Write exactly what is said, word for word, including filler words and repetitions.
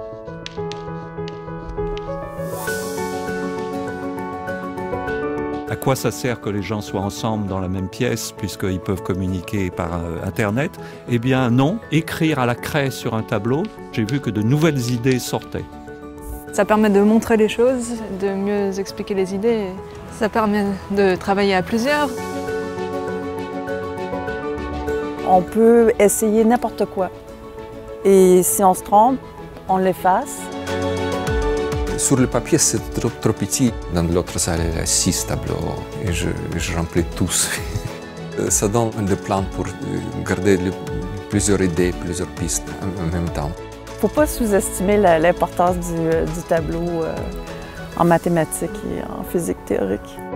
À quoi ça sert que les gens soient ensemble dans la même pièce puisqu'ils peuvent communiquer par euh, Internet? Eh bien non, écrire à la craie sur un tableau, j'ai vu que de nouvelles idées sortaient. Ça permet de montrer les choses, de mieux expliquer les idées. Ça permet de travailler à plusieurs. On peut essayer n'importe quoi. Et si on se trompe, on l'efface. Sur le papier, c'est trop, trop petit. Dans l'autre salle, il y a six tableaux et je, je remplis tous. Ça donne le plan pour garder le, plusieurs idées, plusieurs pistes en même temps. Il ne faut pas sous-estimer l'importance du, du tableau euh, en mathématiques et en physique théorique.